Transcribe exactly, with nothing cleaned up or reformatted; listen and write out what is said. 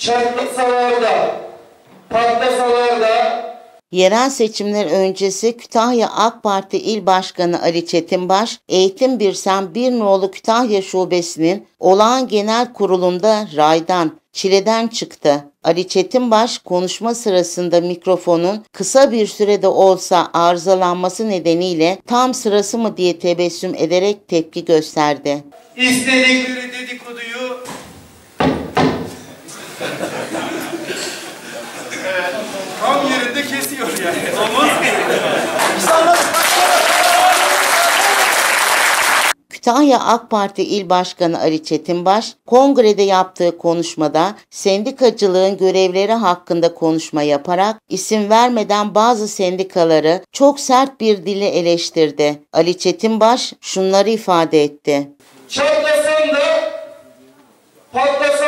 çatlasalar da, patlasalar da. Yerel seçimler öncesi Kütahya AK Parti İl Başkanı Ali Çetinbaş, Eğitim Birsen Bir Nolu Kütahya Şubesi'nin olağan genel kurulunda raydan, çileden çıktı. Ali Çetinbaş konuşma sırasında mikrofonun kısa bir sürede olsa arızalanması nedeniyle tam sırası mı diye tebessüm ederek tepki gösterdi. İstedikleri dedikoduyu tam yerinde kesiyor yani. Kütahya AK Parti İl Başkanı Ali Çetinbaş, kongrede yaptığı konuşmada sendikacılığın görevleri hakkında konuşma yaparak isim vermeden bazı sendikaları çok sert bir dille eleştirdi. Ali Çetinbaş şunları ifade etti. Çatlasan da, patlasan